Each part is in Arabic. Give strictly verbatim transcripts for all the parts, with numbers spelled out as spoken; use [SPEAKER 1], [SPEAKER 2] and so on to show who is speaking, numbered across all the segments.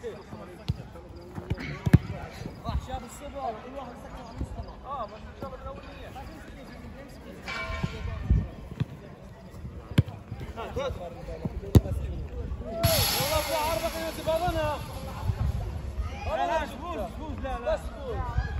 [SPEAKER 1] راح شاب الصبح وكل واحد سكر على المصطلح. اه بس الشاب الاوليه. والله في عرضك انه تبغانا. لا لا فوز فوز لا لا بس فوز.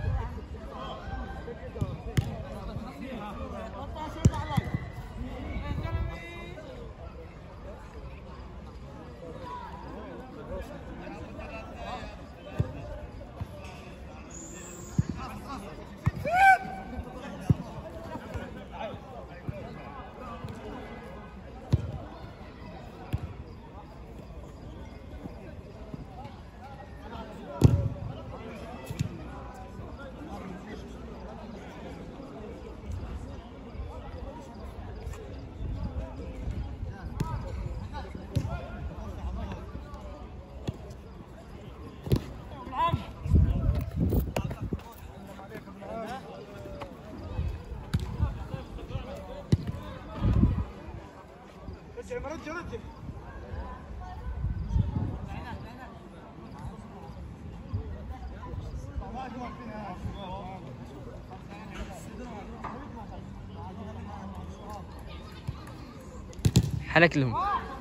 [SPEAKER 1] رجع رجع
[SPEAKER 2] حلك لهم.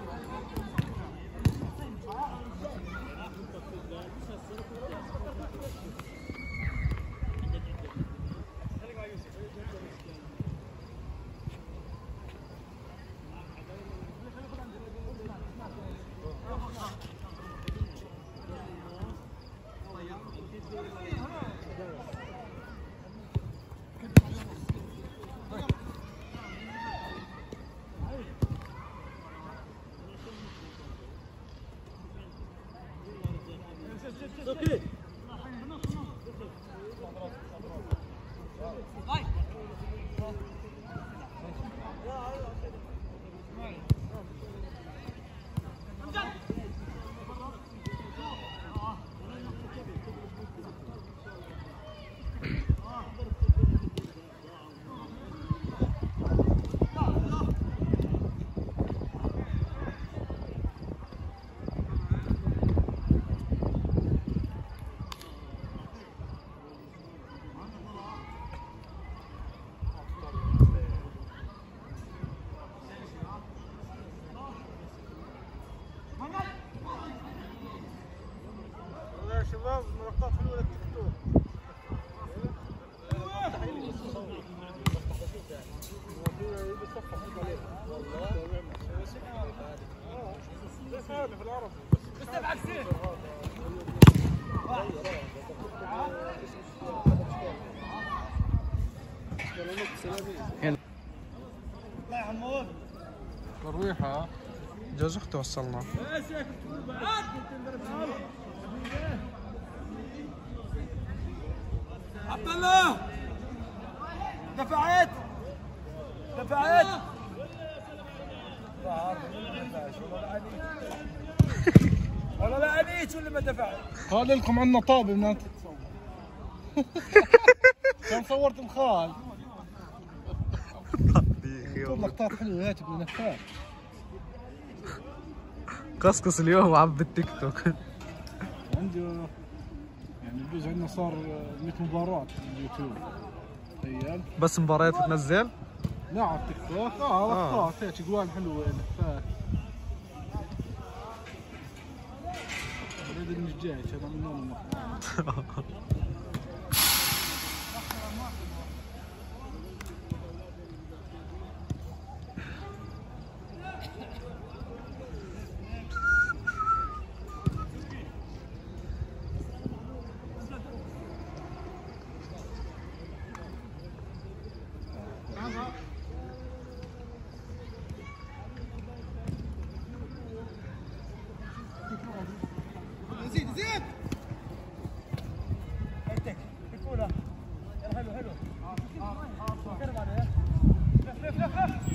[SPEAKER 1] اوكي شباب ملقطات حلوه للتيك توك. والله في العرب بس تبع كثير. الله يا حمود
[SPEAKER 3] ترويحة جوز اختي وصلنا.
[SPEAKER 1] عبد الله دفعت دفعت والله لا انيت ولا ما دفعت.
[SPEAKER 3] قال لكم عندنا طابة من كان صورت الخال. لقطات حلوة هيك ابن نفاق.
[SPEAKER 2] قصقص اليوم عم بالتيك توك.
[SPEAKER 3] عنده يعني بجوز عندنا صار مية مباراة في اليوتيوب. تخيل
[SPEAKER 2] بس مباريات تنزل؟
[SPEAKER 3] لا على التيك توك. اه لقطات هيك جوال حلوة نفاق. الولد مش جاي هذا من نوم.
[SPEAKER 1] زيد زيد هيك بكوله حلو حلو قرب عليه لف لف لف لف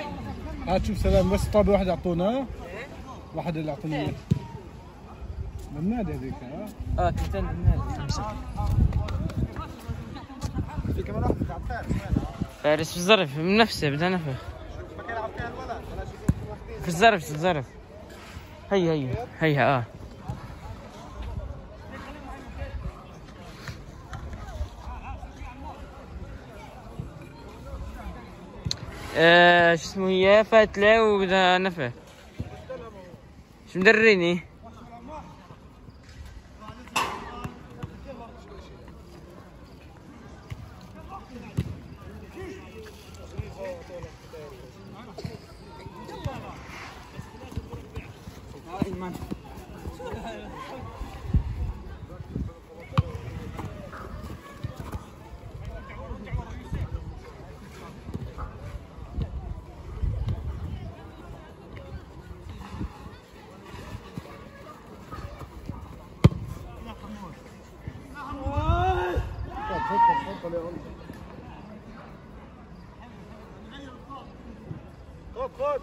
[SPEAKER 3] هات شوف سلام بس طابة واحدة اعطونا. واحد اللي اعطوني اياه النادي هذيك ها؟
[SPEAKER 4] اه كنت انا النادي.
[SPEAKER 1] في كمان واحد بتاع فارس وين؟
[SPEAKER 4] فارس في الظرف من نفسه بدها نفخ.
[SPEAKER 1] ما يلعب فيها الولد ولا شيء.
[SPEAKER 4] في الظرف في الظرف. هي هي هيها اه. آه، شو اسمه هي فاتلة وبدها نفع. شو مدريني؟
[SPEAKER 1] خد خد.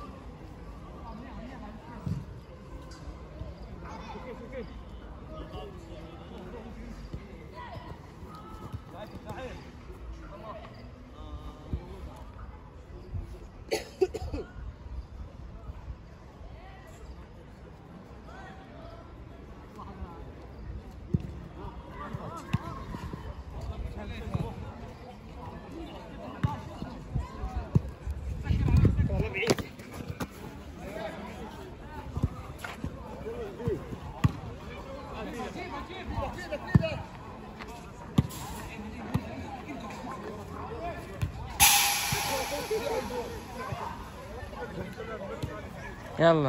[SPEAKER 4] يلا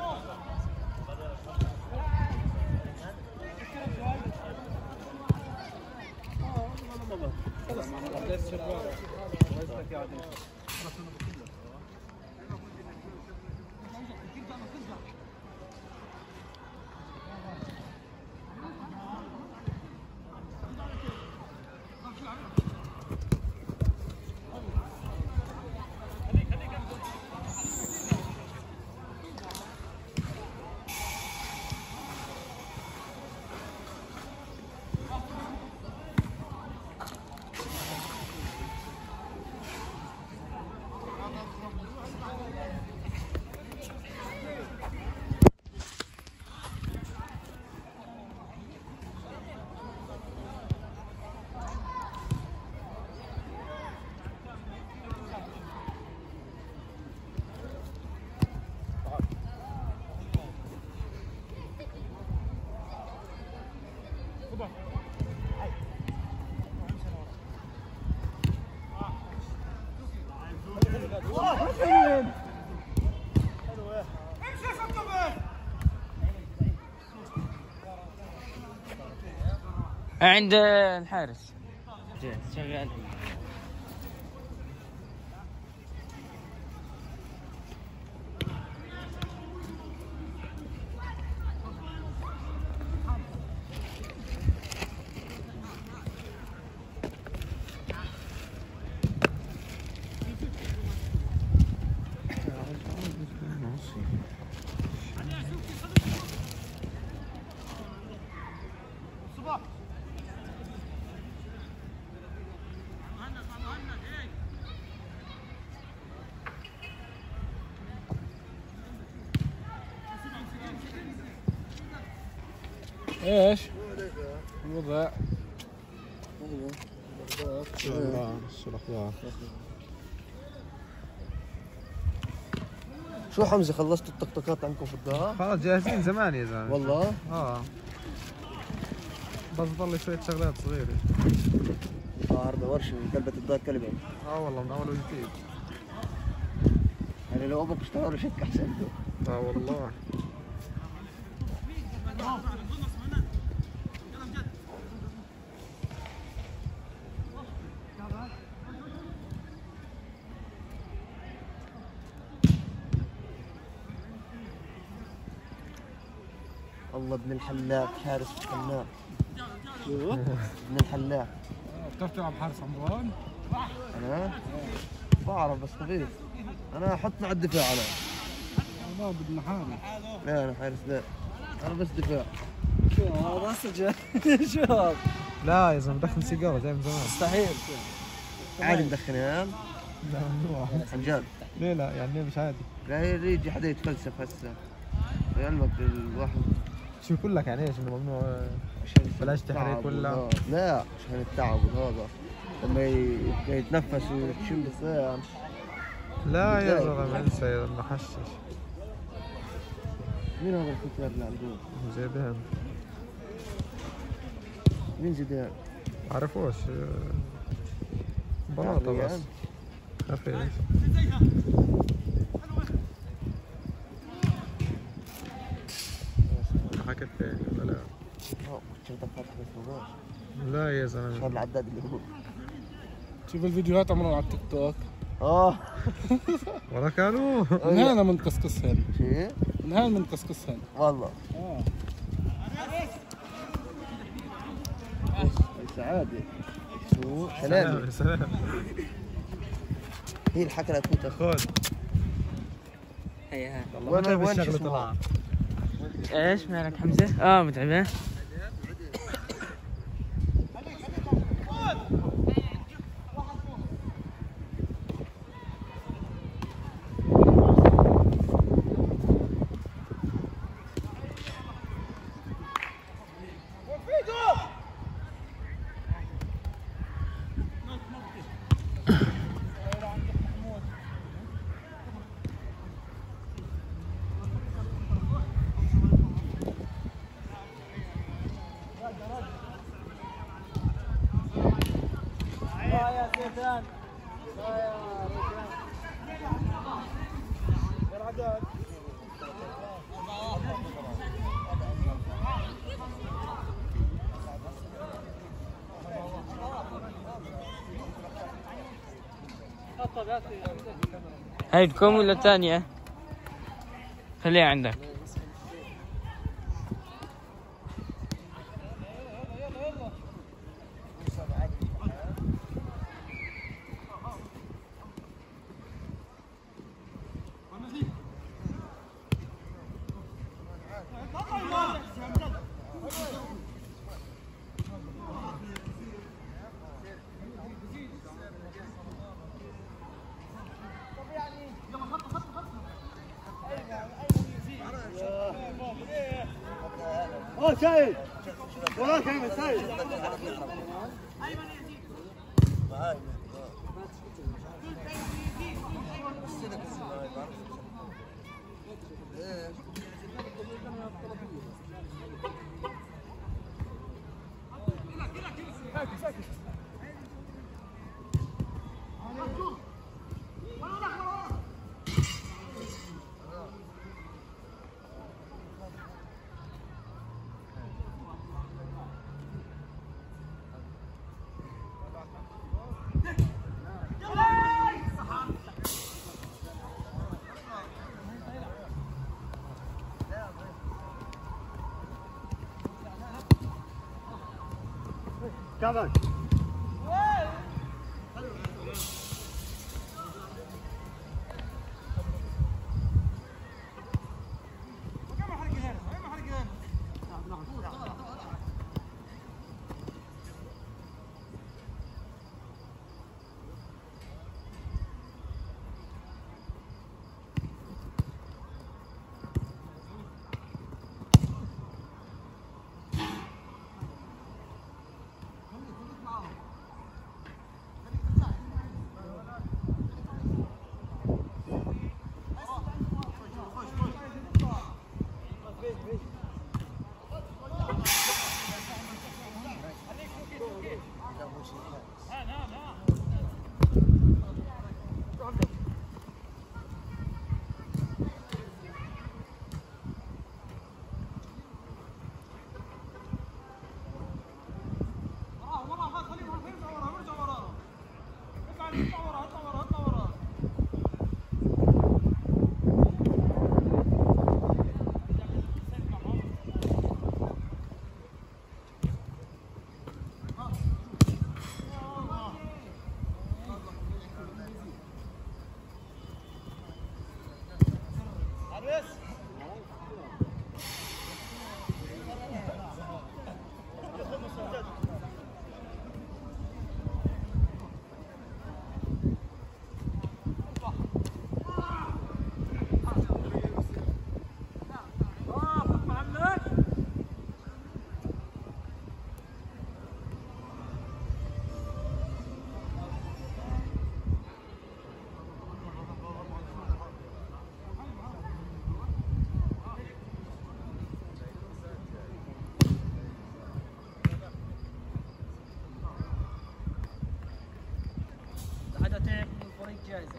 [SPEAKER 4] عند الحارس شغال.
[SPEAKER 3] ايش؟ الوضع شو الاخبار؟
[SPEAKER 1] شو حمزه خلصتوا الطقطقات عندكم في الدار؟
[SPEAKER 2] خلاص جاهزين زمان يا زلمه.
[SPEAKER 1] والله؟
[SPEAKER 2] اه بس ضل شوية شغلات صغيرة.
[SPEAKER 1] اه عرض ورشه من كلبة الدار كلبة.
[SPEAKER 2] اه والله من اول وجديد.
[SPEAKER 1] يعني لو ابوك اشترى له شك احسن له.
[SPEAKER 2] اه والله.
[SPEAKER 1] الله ابن الحلاق حارس الحلاق. شو؟ ابن الحلاق.
[SPEAKER 3] بتعرف تلعب حارس عمران؟
[SPEAKER 1] انا؟ بعرف بس خفيف. انا حطنا على الدفاع انا.
[SPEAKER 3] لا بدنا حارس.
[SPEAKER 1] لا انا حارس لا. انا بس دفاع.
[SPEAKER 3] شو هذا سجن شو هذا؟
[SPEAKER 2] لا يا زلمه مدخن سيجاره جاي من زمان.
[SPEAKER 3] مستحيل.
[SPEAKER 5] عادي مدخنها؟
[SPEAKER 2] لا ممنوع.
[SPEAKER 5] عن جد؟
[SPEAKER 2] ليه لا يعني مش عادي؟
[SPEAKER 5] لا يجي حدا يتفلسف هسه لعلمك الواحد
[SPEAKER 2] شو يقول لك يعني ايش انه ممنوع؟
[SPEAKER 5] عشان
[SPEAKER 2] بلاش تحريك ولا؟
[SPEAKER 5] لا عشان التعب وهذا لما يتنفس ويشم لسان.
[SPEAKER 2] لا يا زلمه انسى يا زلمه حشش.
[SPEAKER 5] مين هذا الفتيات اللي عندهم؟
[SPEAKER 2] زيدان.
[SPEAKER 5] مين زيدان؟
[SPEAKER 2] عرفوش بلاطه بس خفيف. حكت ثاني ولا لا؟
[SPEAKER 5] اه كنت فاتح بس
[SPEAKER 2] لا يا زلمه
[SPEAKER 5] صار العداد اللي هو
[SPEAKER 3] شوف الفيديوهات عمرهم على التيك توك.
[SPEAKER 5] اه
[SPEAKER 2] ولا كانوا
[SPEAKER 3] من هنا منقصقصهن.
[SPEAKER 5] شي؟
[SPEAKER 3] من هنا منقصقصهن.
[SPEAKER 5] والله
[SPEAKER 3] اه
[SPEAKER 5] سعادة شو؟ سلامة.
[SPEAKER 2] سلام.
[SPEAKER 5] هي الحكى لا تفوت
[SPEAKER 2] خذ.
[SPEAKER 4] هيا
[SPEAKER 5] وين وين
[SPEAKER 2] الشغله
[SPEAKER 5] شو
[SPEAKER 2] طلع؟
[SPEAKER 4] ايش مالك حمزه؟ اه متعبه. هاي بكم ولا الثانية؟ خليها عندك.
[SPEAKER 1] اه سيد وراك يا سيد. كمان
[SPEAKER 4] اوريك جائزه.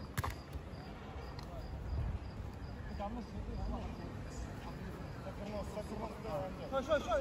[SPEAKER 1] شوي شوي شوي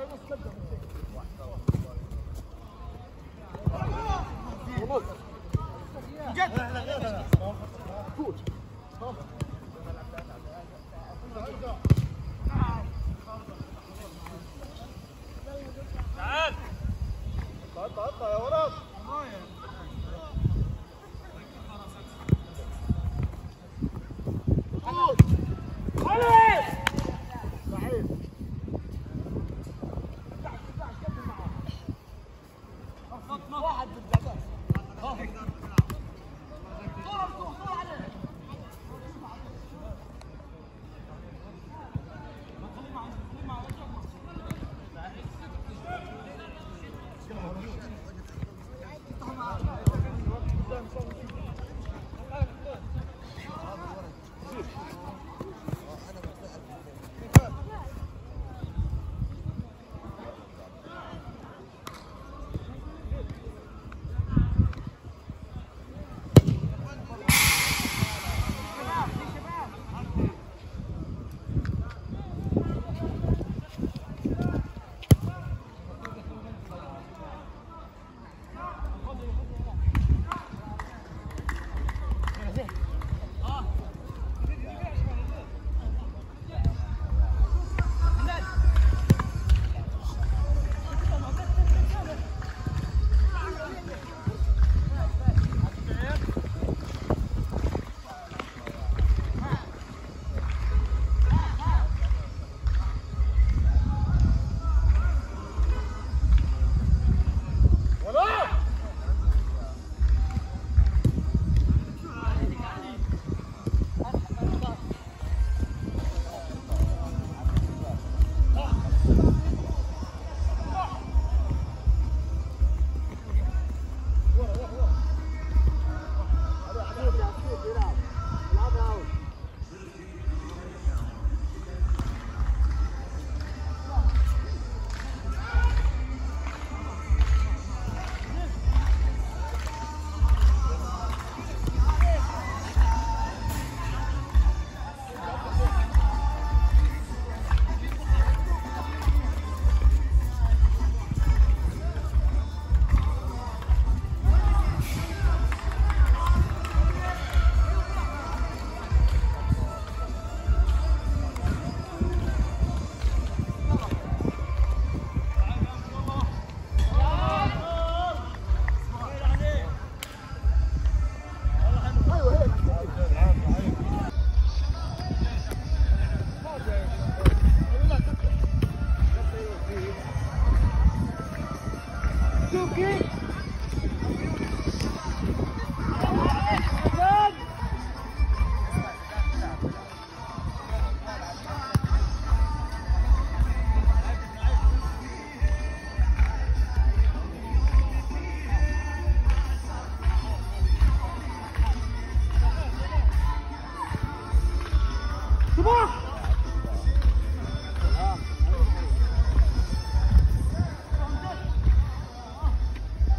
[SPEAKER 1] يلا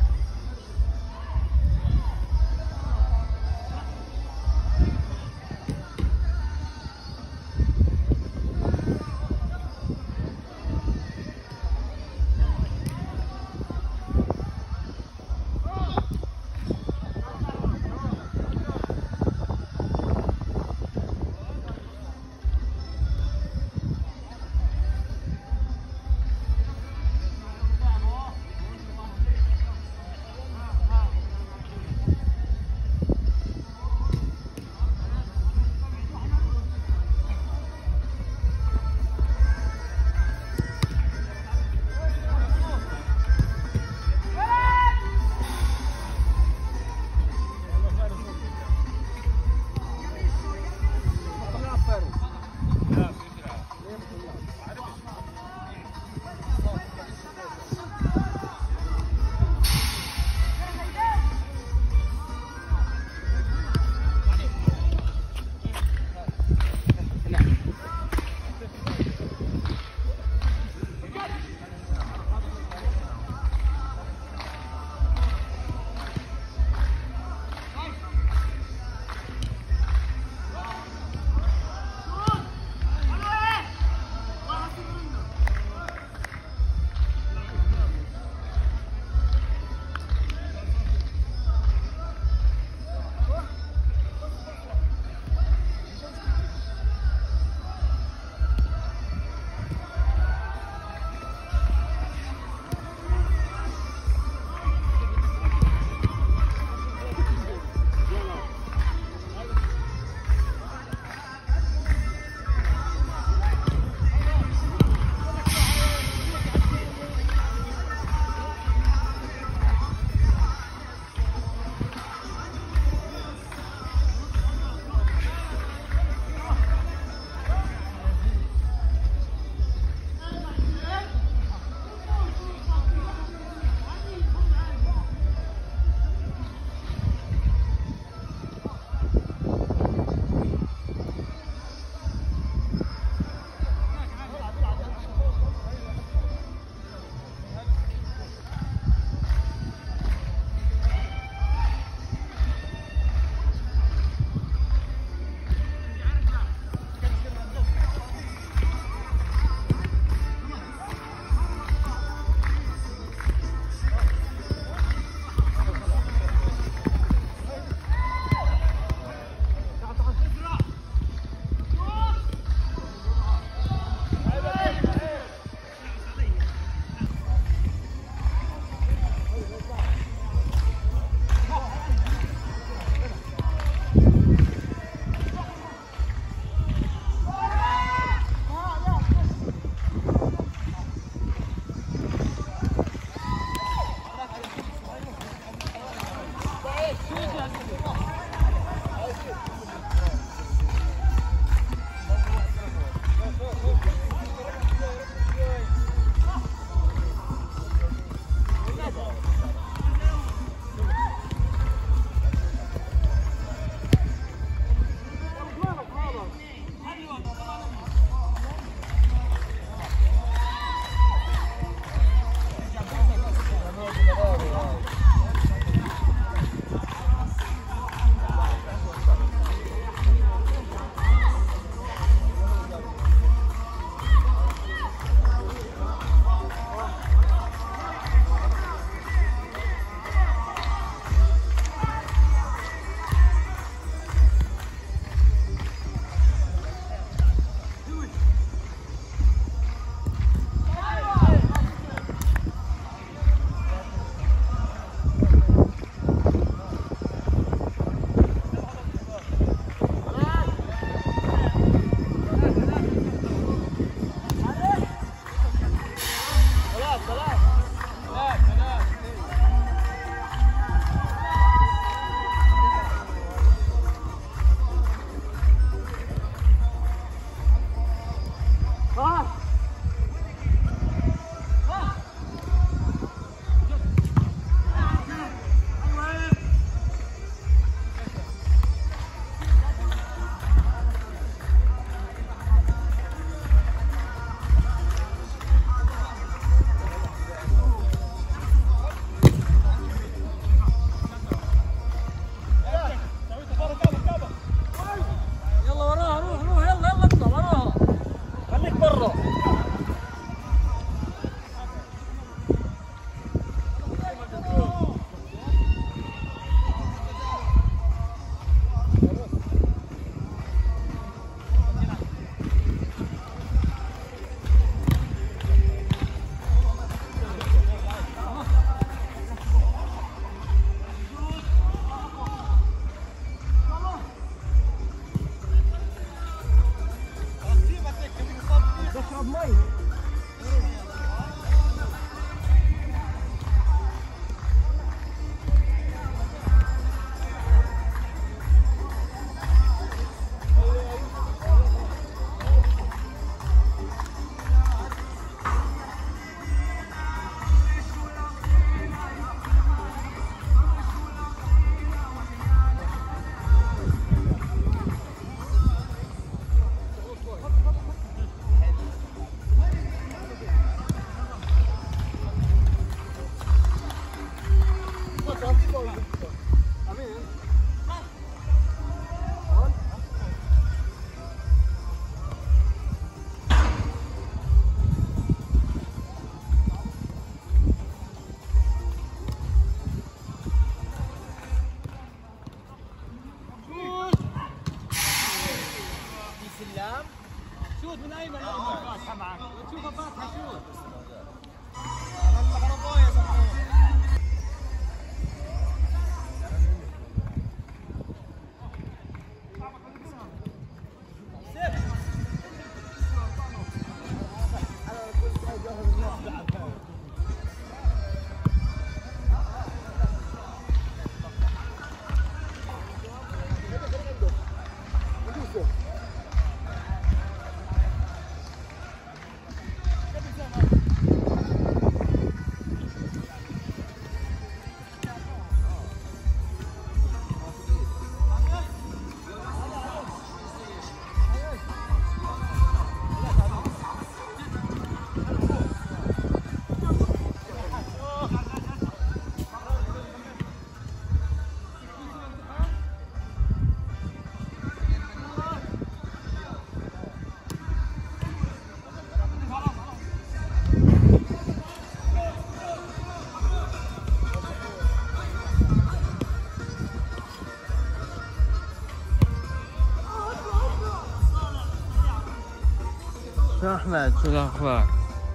[SPEAKER 4] شو أحمد شو الأخبار؟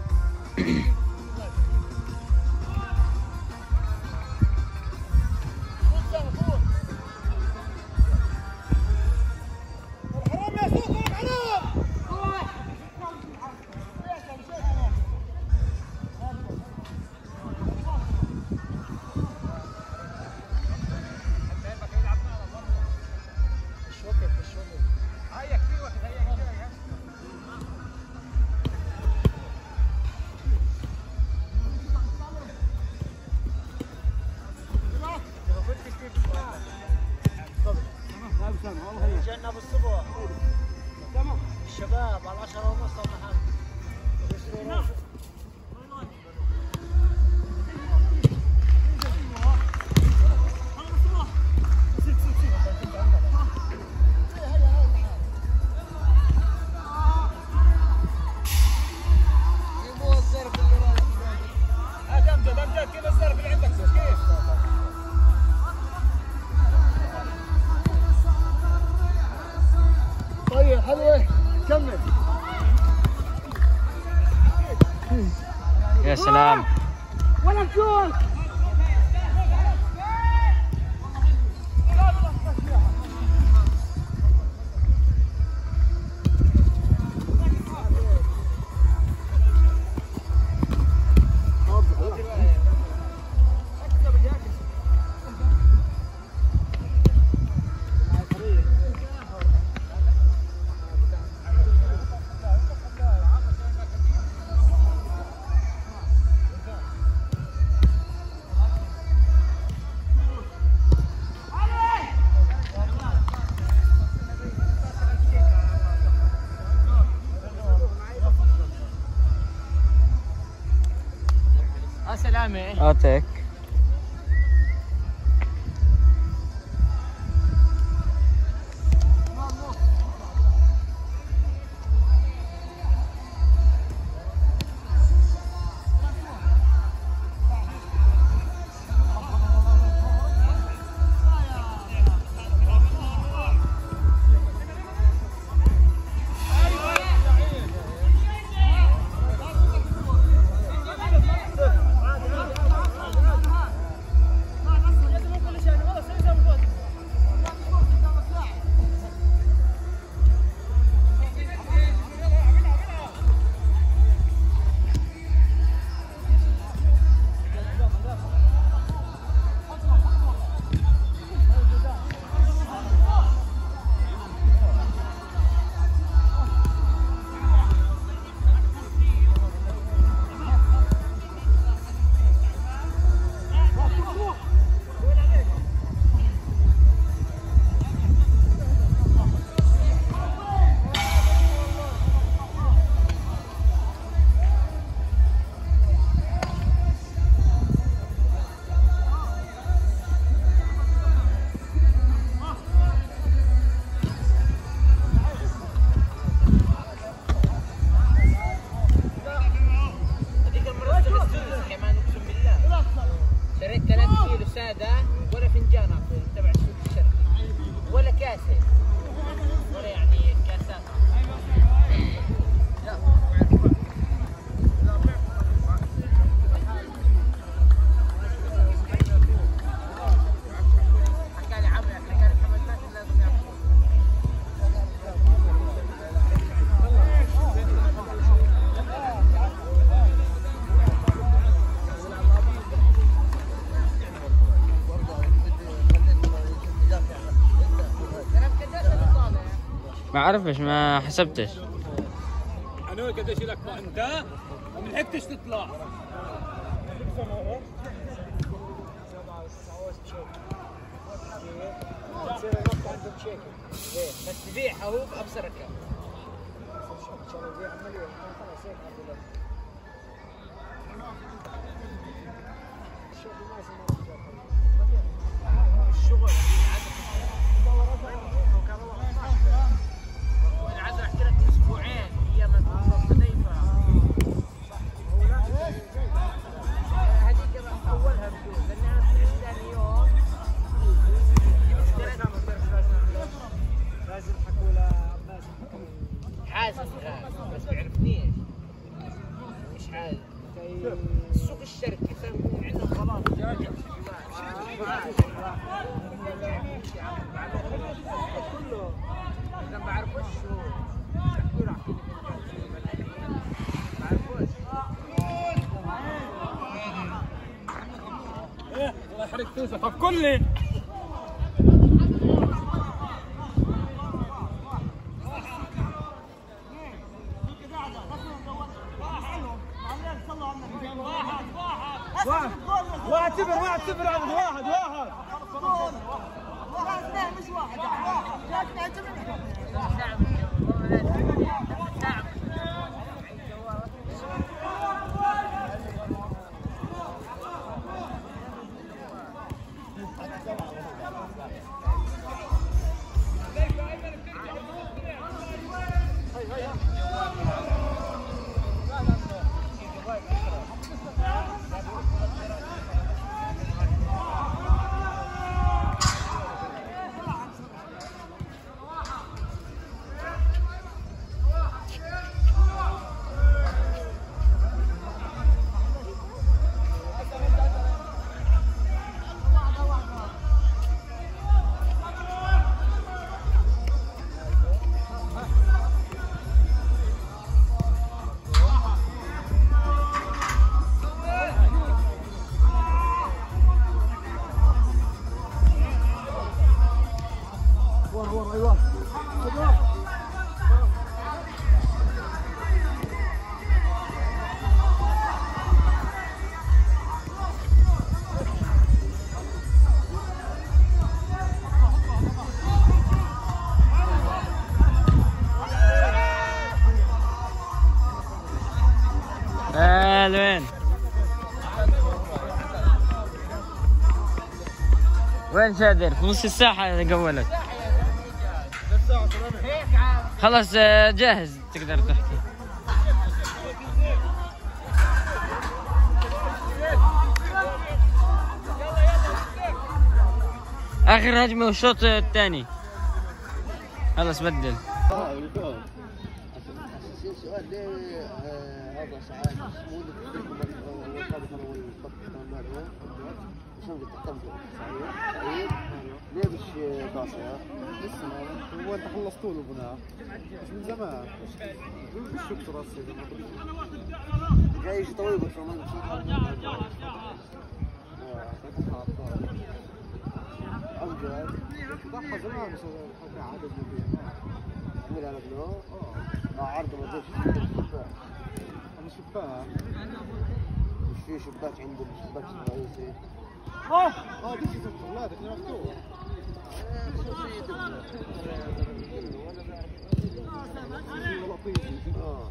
[SPEAKER 1] جينا بالصبح الشباب على العشرة ونص محمد كيف الظرف اللي عندك كيف؟
[SPEAKER 5] طيب حلوة كمل.
[SPEAKER 4] يا سلام
[SPEAKER 1] ولا جول.
[SPEAKER 4] سلامة آتك. ما اعرفش ما حسبتش.
[SPEAKER 1] انا قديش لك انت؟ ما لحقتش تطلع.
[SPEAKER 6] بس تبيعها هو بأبصرك. الشغل انا عايز احكي لك اسبوعين هي ما ضيفه هذيك اولها بدون لانها ثاني يوم لازم حكوا لها حازم بس بيعرفنيش مش حازم السوق الشركي فاهم عندهم خلاص كله اذا ما بعرفوش شو بحكوا له احكي لك ما بعرفوش
[SPEAKER 1] الله يحرق توسف طب كلي واحد واحد صفر واحد صفر واحد واحد واحد
[SPEAKER 6] واحد مش واحد
[SPEAKER 4] وين؟ وين شادر؟ في نص الساحة قولك. خلاص جاهز تقدر تحكي. آخر هجمة والشوط الثاني. خلاص بدل.
[SPEAKER 5] السؤال ليه هذا ساعات مو تدركوا والطابق انا والبط ماله عشان تطبقوا صحيح ليه مش باصه لسه هو انت خلصتوا له بناء بس من زمان مش شفت راسي جاي شيء طويل بس ما امجد ضحى زمان بس عدد من على ابنه اه عرض ما فيش انا شباك مش في شباك عنده الشباك الرئيسي اه اه دي شيء لا ده مفتوح اه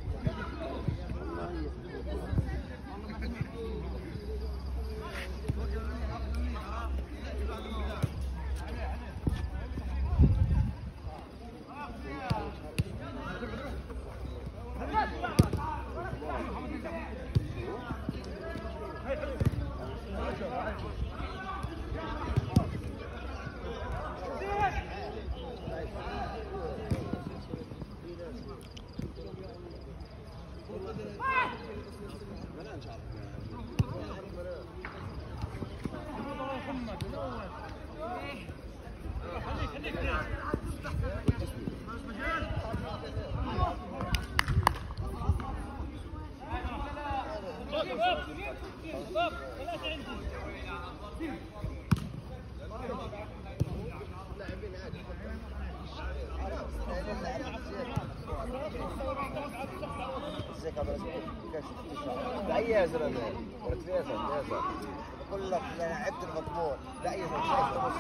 [SPEAKER 5] اي يا زلمه ولك فيصل فيصل بقول لك لعبت المضمون لا يا زلمه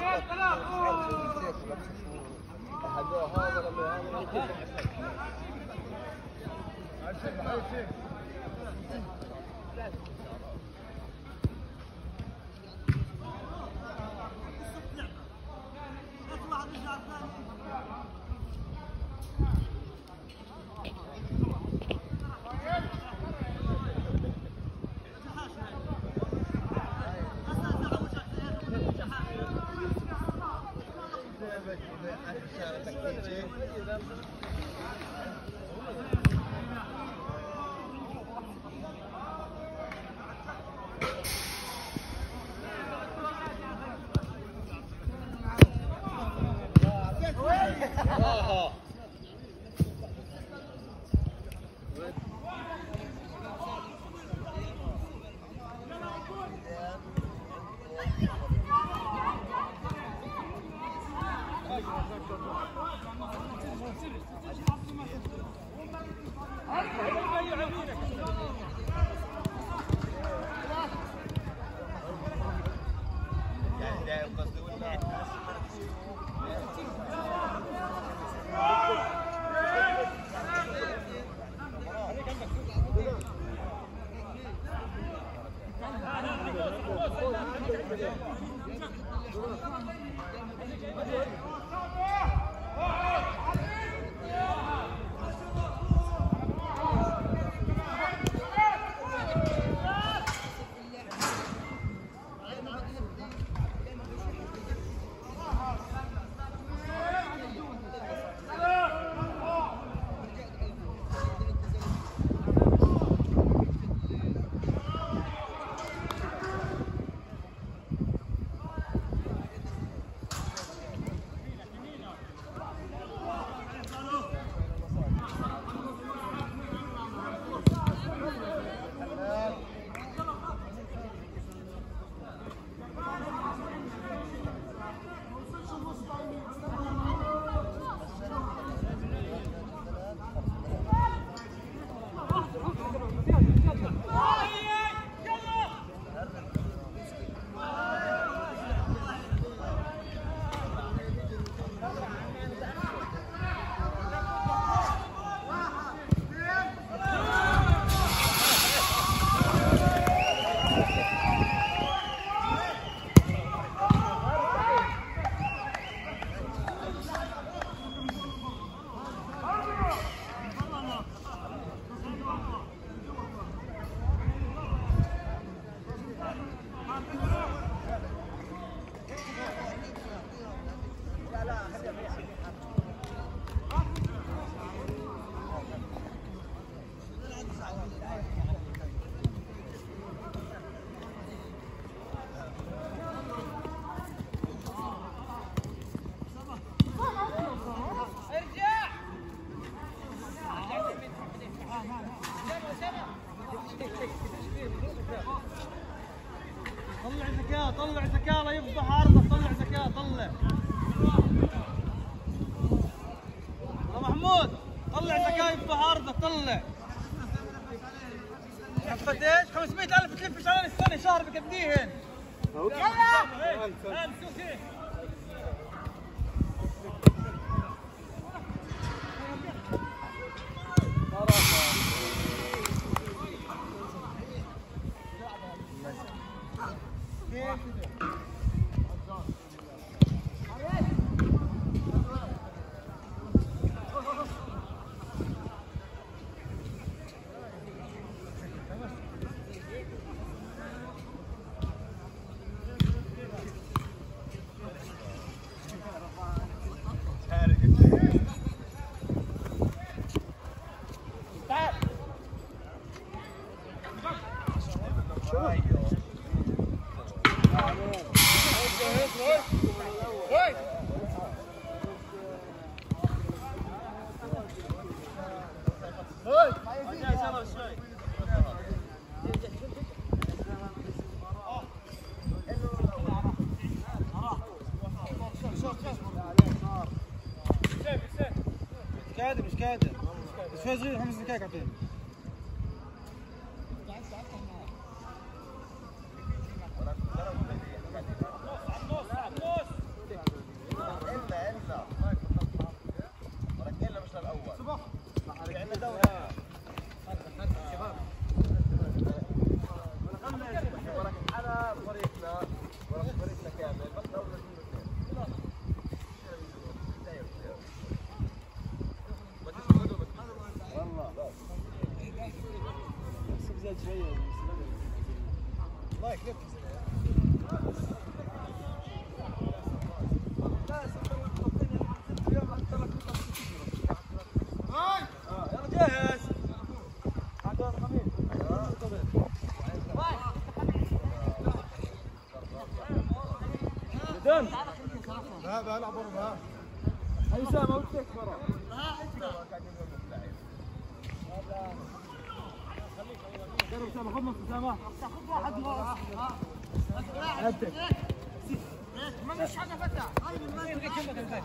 [SPEAKER 5] هذا هذا
[SPEAKER 1] طلع زكاة طلع زكاة لا يفضح عرضك طلع زكاة طلع يا محمود طلع زكاة يفضح عرضك طلع شفت ايش؟ خمسمية ألف تلفش على السنة شهر بكفديهن يلا شوف شوف شوي صغير خمس دقائق اعطيني. الله يكرمك. لا بلعب برا. هاي سامة وتك برا. جرب سامة خذ نص سامة. خذ واحد راس. عدك. ما مش حاجة فتح. هاي من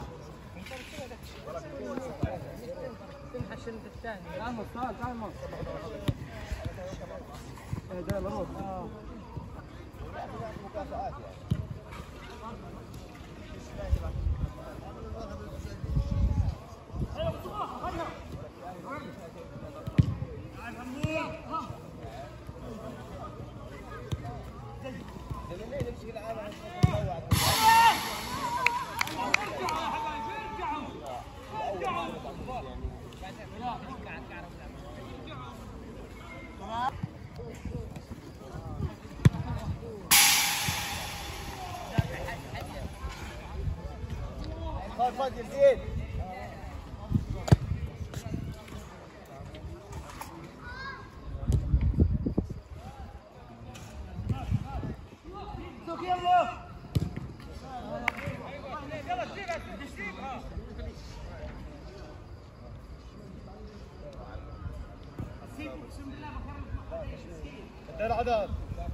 [SPEAKER 1] تنحش انت الثاني. تعال مص تعال تعال مص. ايه ده الروح. اه. مكافآت يعني. خد يزيد. العدد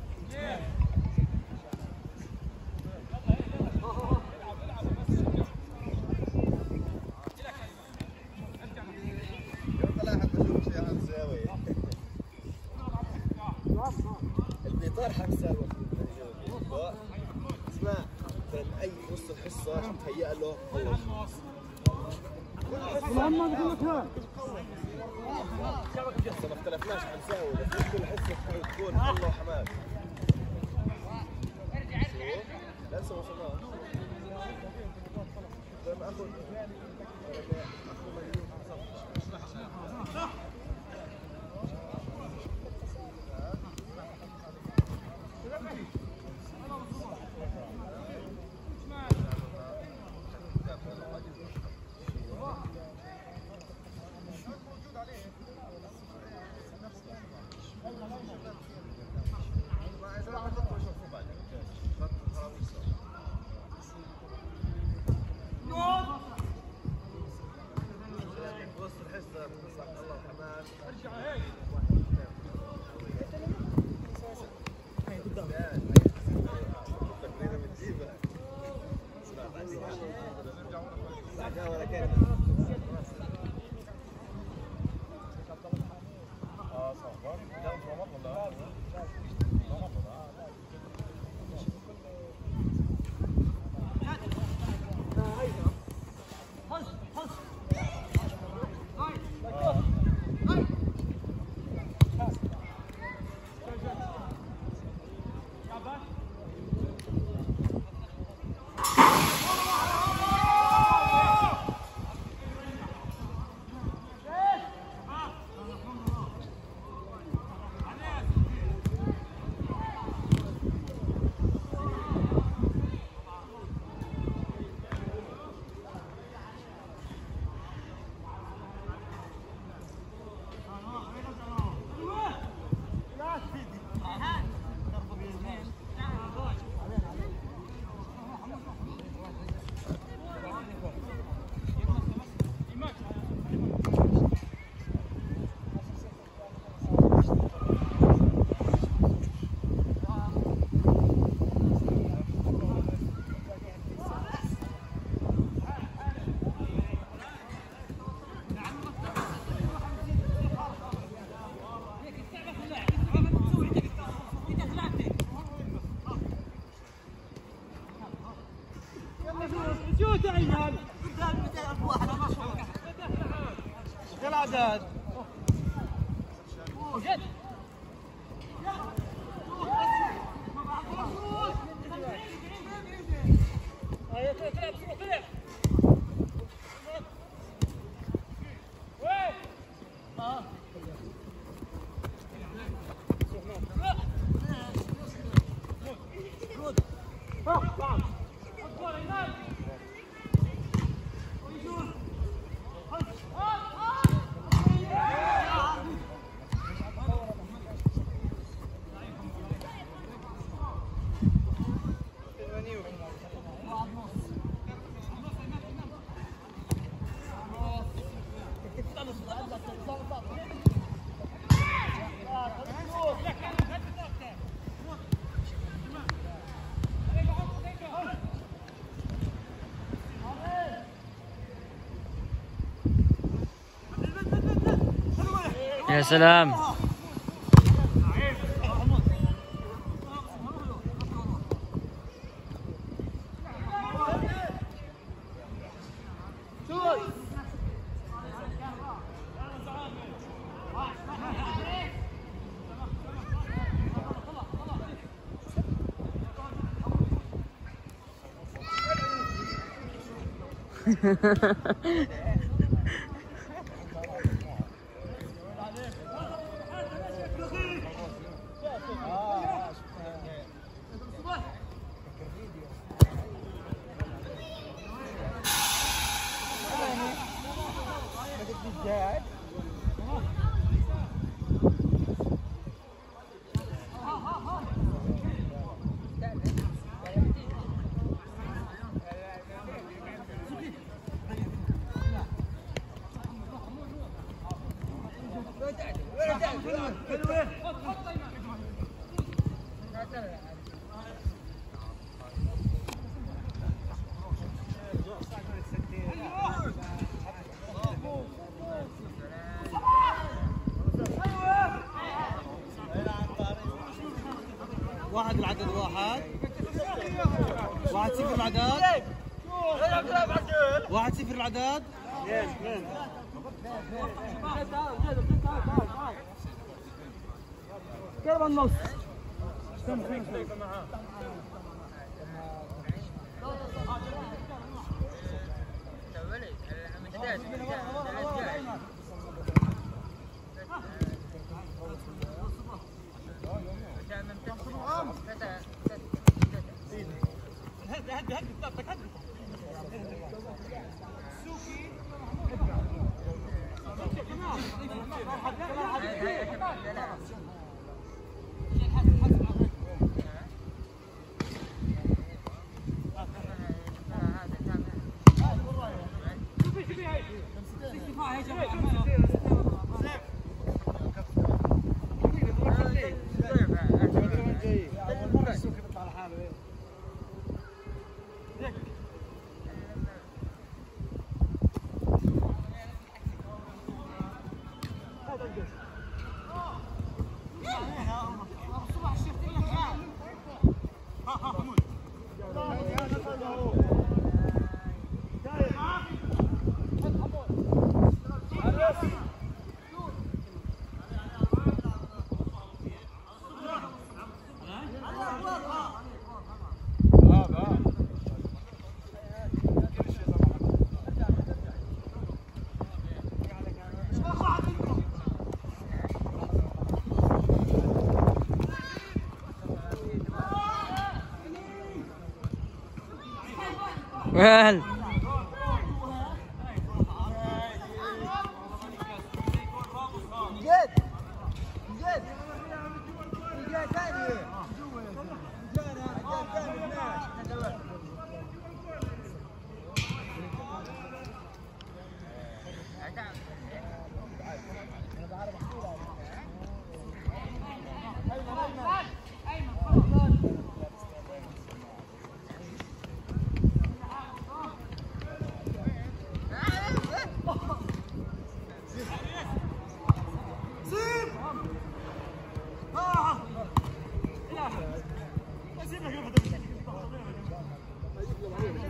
[SPEAKER 1] البيطار حنساوي. اسمع اي نص الحصه تهيأ له اول محمد كل مكان ما اختلفناش حنساوي، بس كل حصه تكون الله وحماد. لسه ما وصلناش. لما اخذ وسط الحصه الله وحماد. ولد وجد
[SPEAKER 4] يا سلام.
[SPEAKER 1] واحد العدد واحد واحد صفر العدد واحد صفر العدد قرب النص
[SPEAKER 4] ويل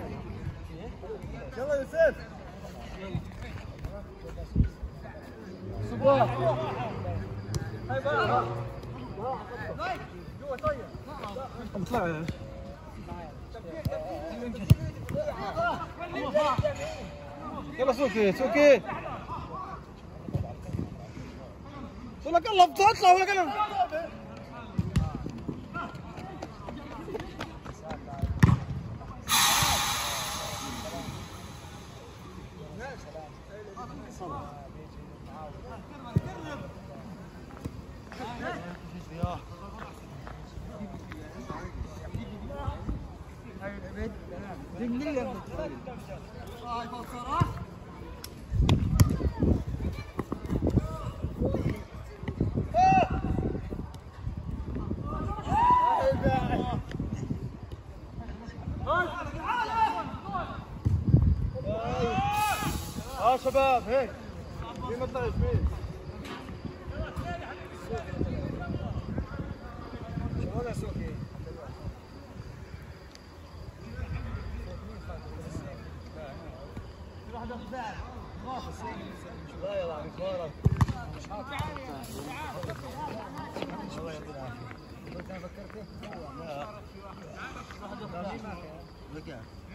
[SPEAKER 1] يلا يوسف
[SPEAKER 3] اطلع يلا سوكي سوكي لك الله بتطلع ولا كلام اه شباب هيك في مطلع يمين ولا سوكي لا يلا عم كورة الله يعطيك العافية كنت انا فكرت لا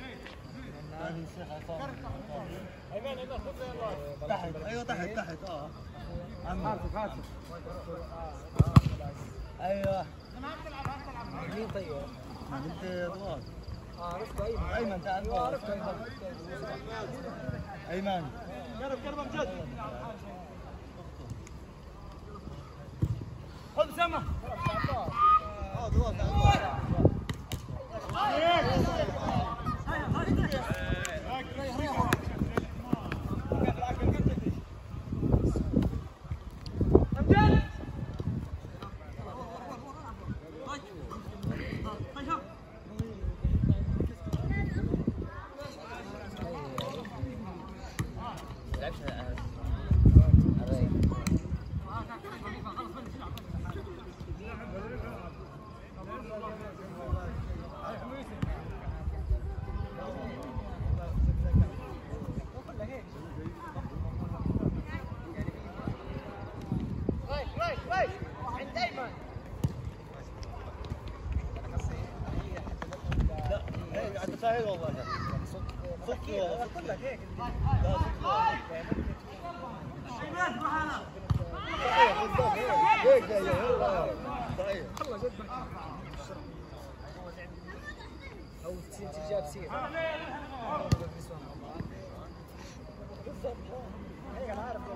[SPEAKER 3] ايمن ايمن خذ يلا تحت ايوه تحت تحت اه عم عارف عارف ايوه انا عم تلعب عم تلعب مين طيب انت ضغط اه عرفت ايمن ايمن تعال عرفت ايمن قرب قرب امجد خذ سما اه ضغط والله صدق والله اقول لك هيك لا صدق هيك جاي طيب والله جد او تصير جاب سير بالضبط هيك انا عارف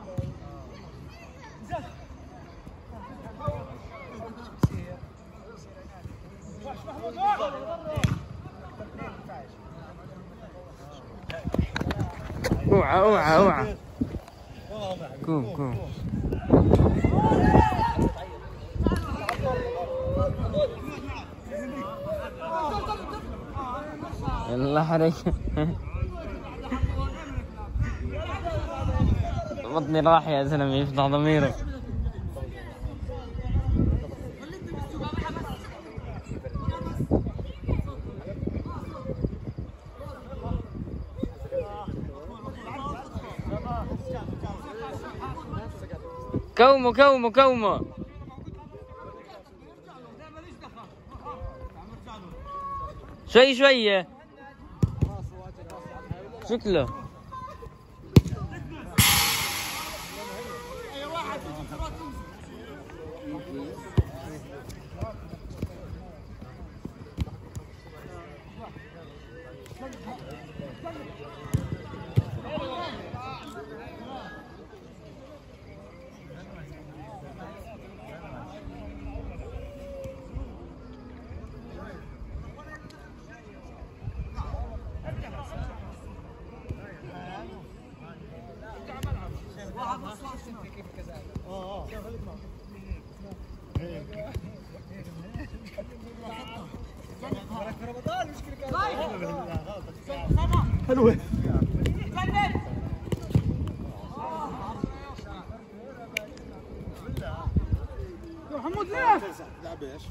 [SPEAKER 4] اوعى اوعى اوعى قوم قوم يلا حركة بطني راح يا زلمة يفتح ضميره كومو كومو كومو شوي شوية شكله
[SPEAKER 3] حلوة يا محمود ليه؟ لعب ايش؟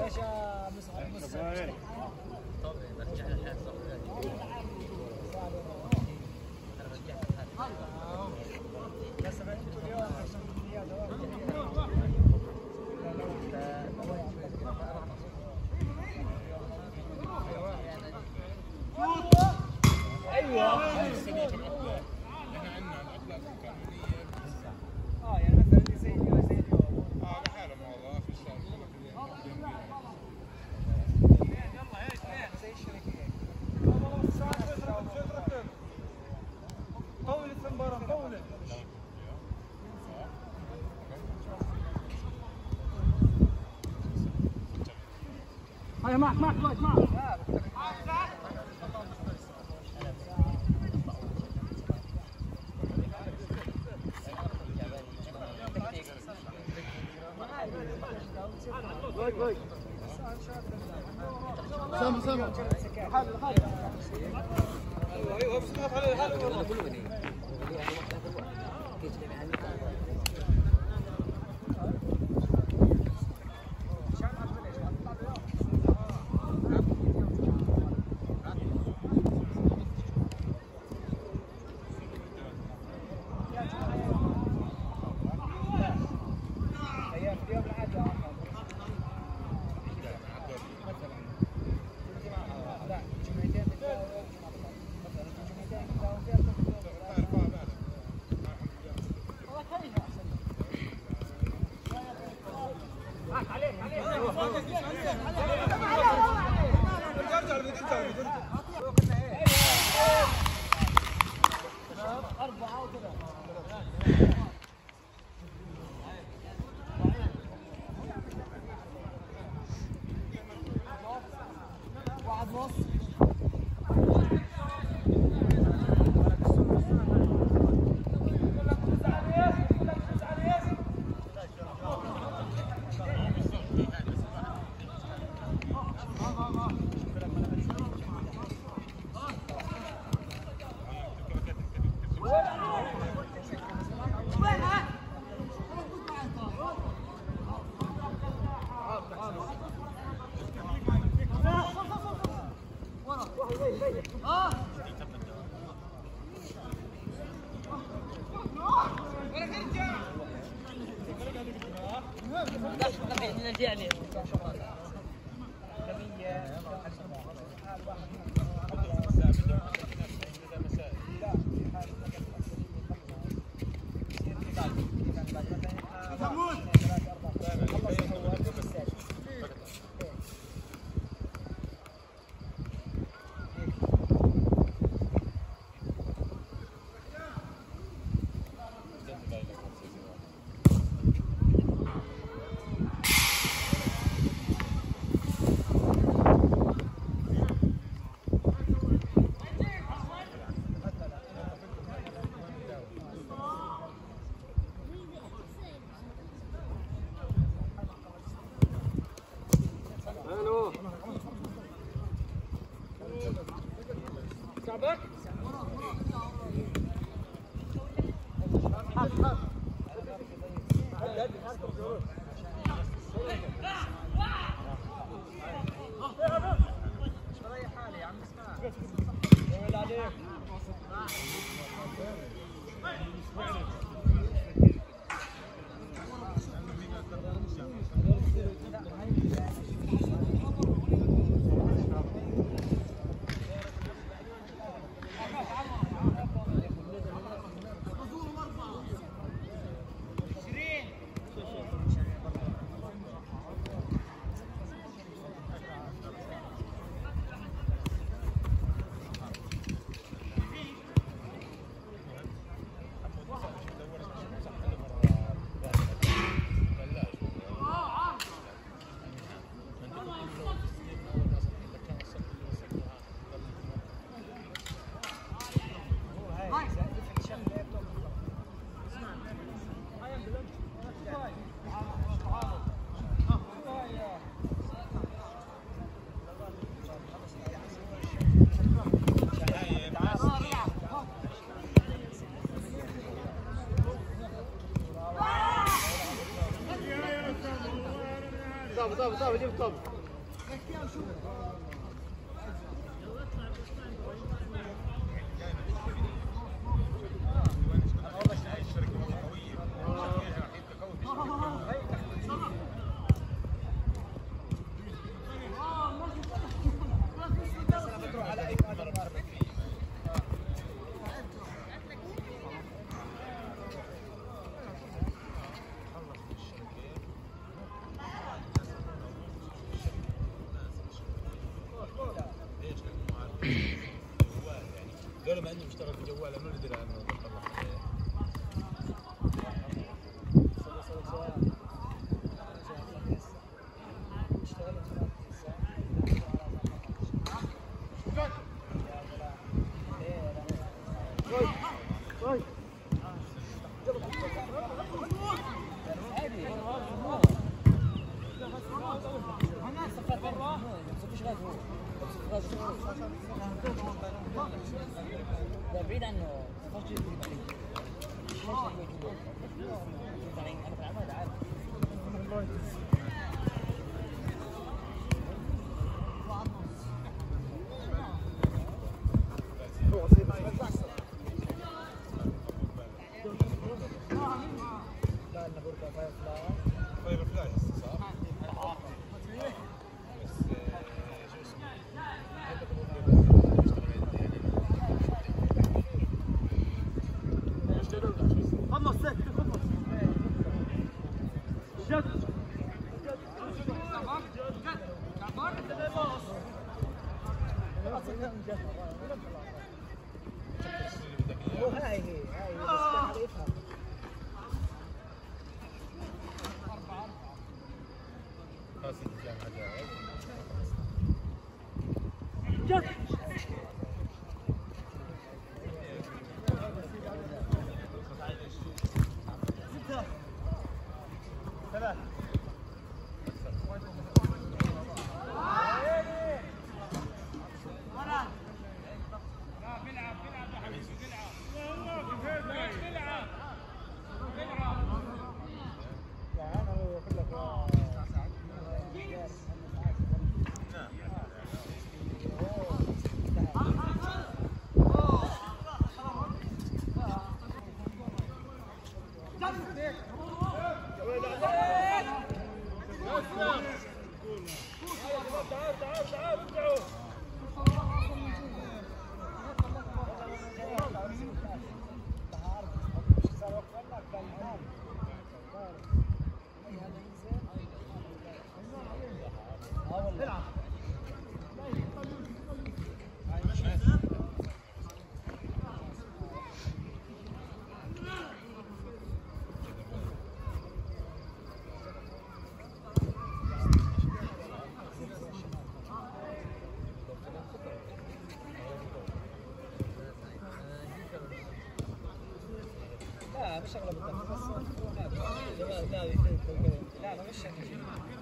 [SPEAKER 1] ليش يا مصعب مصعب؟ هيا معك معك معك معك
[SPEAKER 5] سامع سامع
[SPEAKER 1] ايوه ايوه بس تضغط عليه حاله يعني
[SPEAKER 5] اركب.
[SPEAKER 1] قالوا مع انه بيشتغل في جواله ما ندري عنه.
[SPEAKER 6] لا بعيد عنه صفر
[SPEAKER 1] فاير فلاش صح؟
[SPEAKER 5] خلص سكت خلص. جد.
[SPEAKER 6] هو هاي هي هاي بس يفهم.
[SPEAKER 5] جد. ثلاث.
[SPEAKER 6] لا مش اغلب الدم بس لا لا لا ما مش شكل.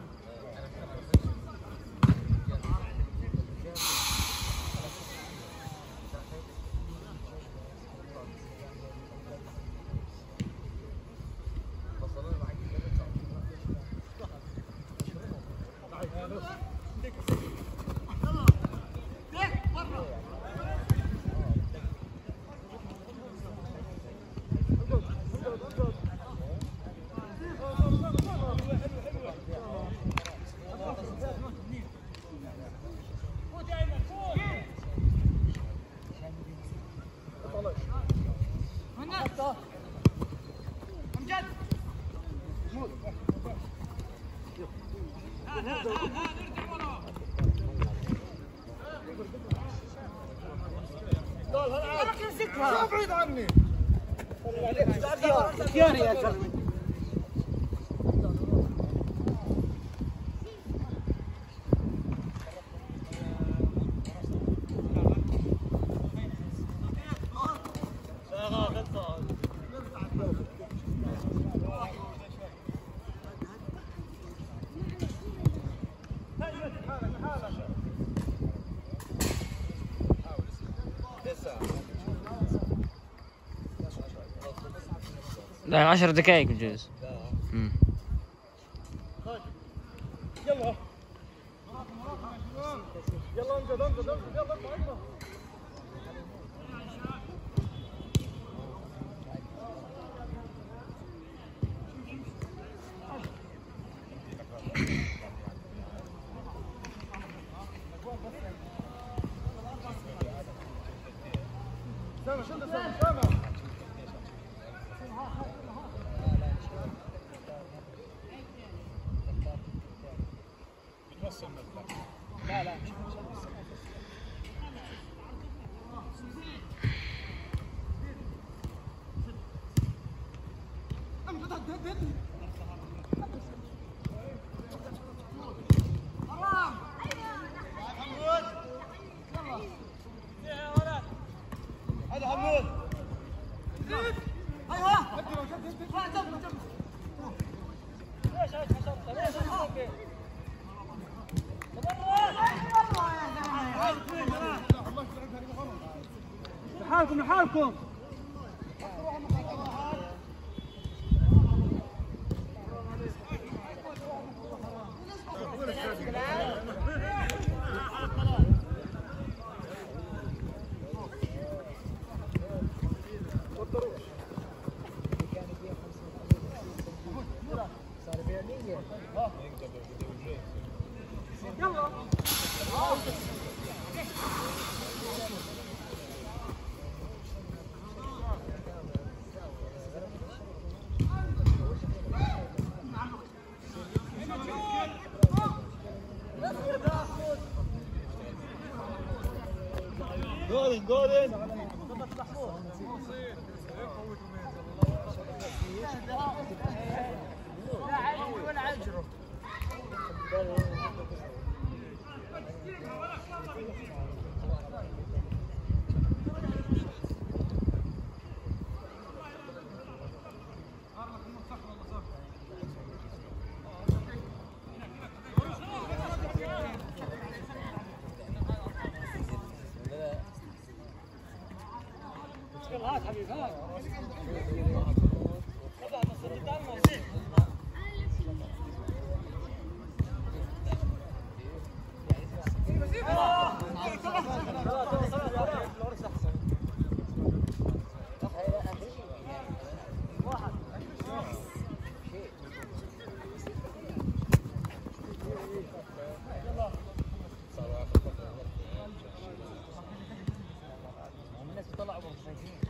[SPEAKER 5] بعيد عني.
[SPEAKER 6] اختياري يا زلمه.
[SPEAKER 4] لا عشر دقائق بجوز.
[SPEAKER 5] يلا
[SPEAKER 1] يلا انقذ انقذ انقذ يلا اطلع اطلع. سامع شو انت سامع سامع. لا لا هذا حمود ايوه ليش ليش حشرت ليش حشرت لحالكم لحالكم يلا جولين جولين لا عجروا ولا عجروا هات حبيبي هات الناس بتطلعوا شايفين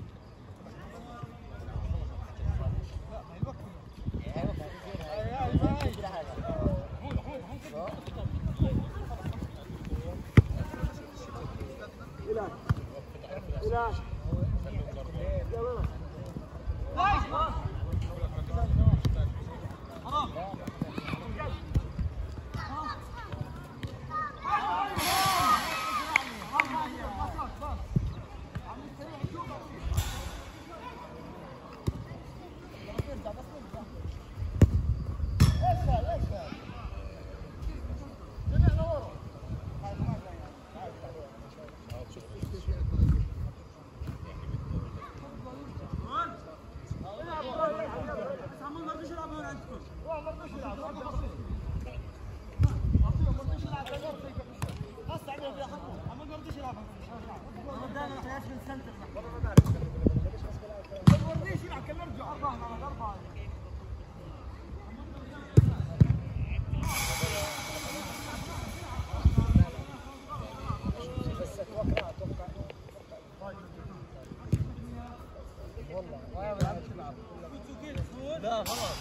[SPEAKER 1] لا خلاص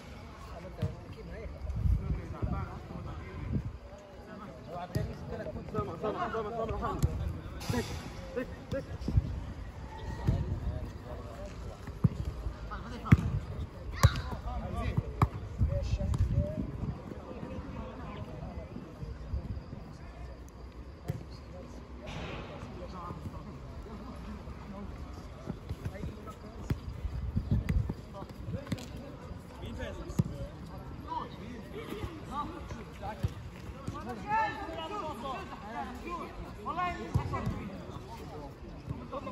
[SPEAKER 1] سامع سامع سامع سامع حمد تك تك تك والله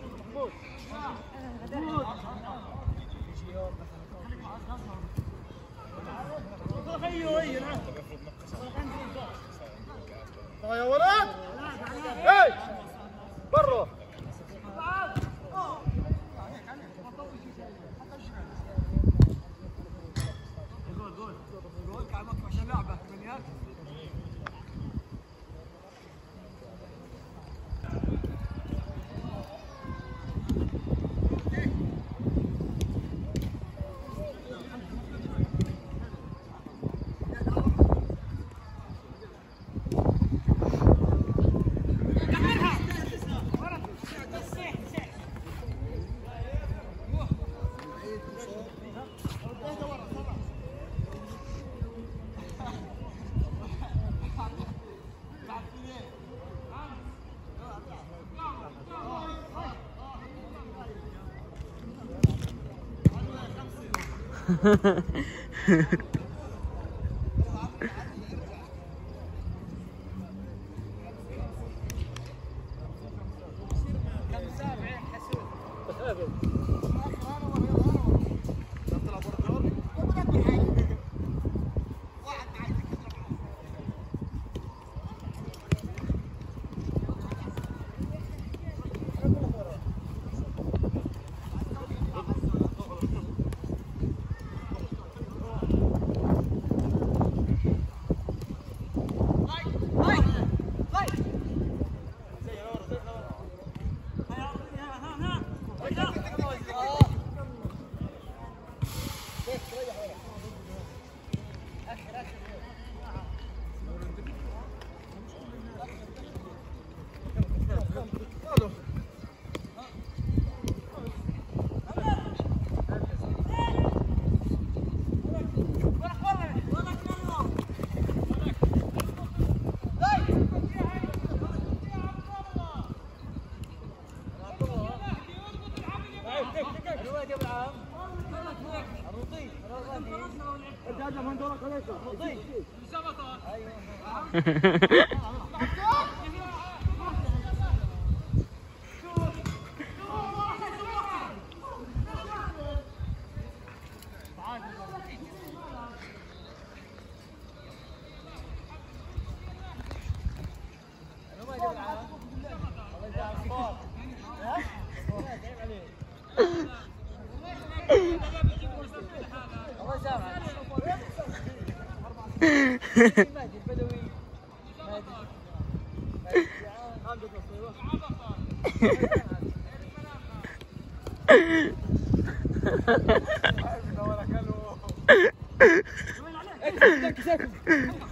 [SPEAKER 1] بدوي